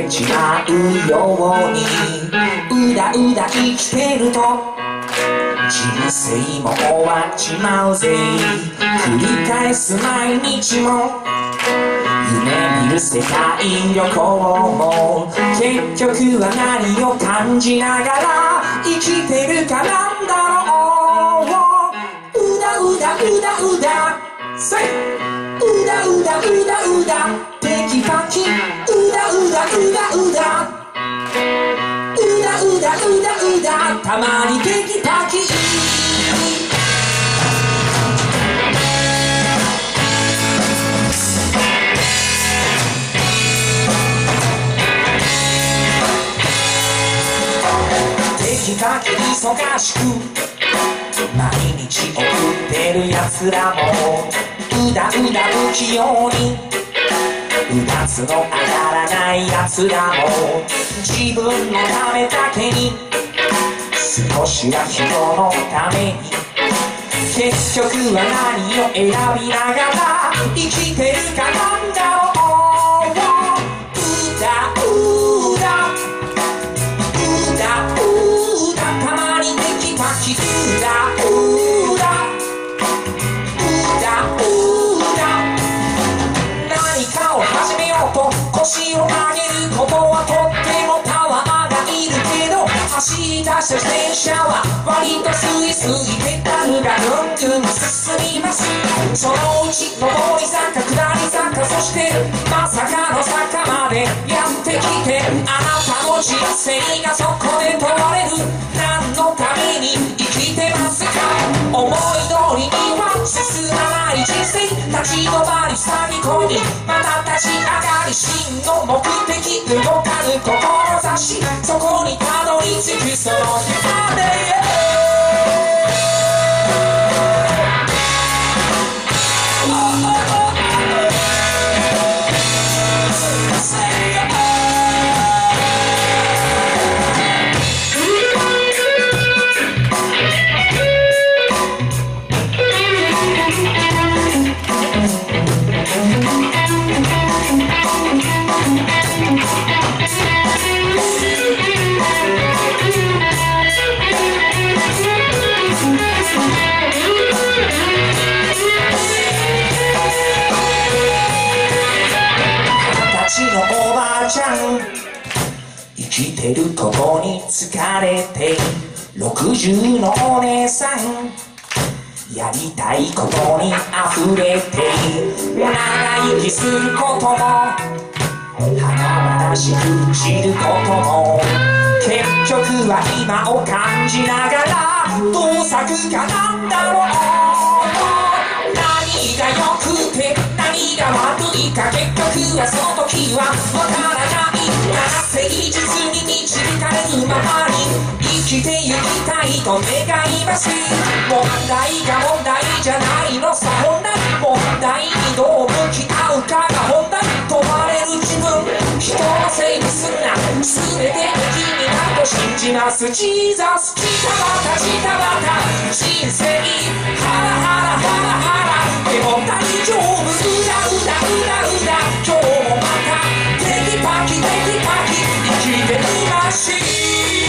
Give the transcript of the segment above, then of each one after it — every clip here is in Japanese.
れちまうようにうだうだ生きてると人生も終わっちまうぜ。繰り返す毎日も夢見る世界旅行も結局は何を感じながら生きてるかなんだろう。うだうだうだうだうだうだうだうだテキパキうだうだうだうだうだうだうだうだたまにテキパキテキパキ忙しく毎日送ってるやつらもうだうだ不器用にうだつの上がらないやつらも自分のためだけに少しは人のために結局は何を選びながら生きてるかなんだろう。うだうだうだうだたまにテキパキうだうだうだうだ何かを始めようと腰を上げることはとってもパワーがいるけど走り出した自転車は割とスイスイペダルがぐんぐん進みます。そのうち上り坂下り坂そしてまさかの坂までやってきてあなたの人生がそこで問われる。何のために生きてますか。思い通りには進まない人生立ち止まり塞ぎ込みまた立ち上がり真の目的動かぬ志そこにたどり着くその日までおばあちゃん生きてることに疲れて60のお姉さんやりたいことに溢れて長生きすることも華々しく散ることも結局は今を感じながらどう咲くかなんだろう。何が良くて何が悪いか結局はその時はわからない。なぜ技術に導かれるままに生きてゆきたいと願います。問題が問題じゃないのさ本来問題にどう向き合うかが本来問われる自分人のせいにすんな全ての君だと信じます。ジーザスジタバタジタバタ人生ハラハラハラハラでも大丈夫うだうだうだうだ今日もまたテキパキテキパキ生きてるらしい。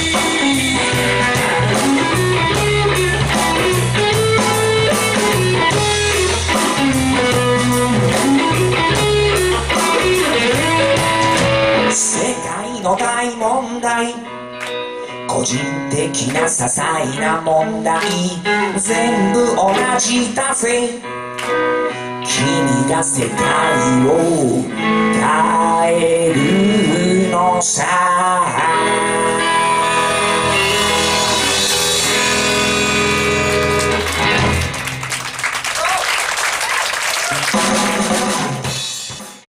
世界の大問題個人的な些細な問題全部同じだぜ。君が世界を変えるのさ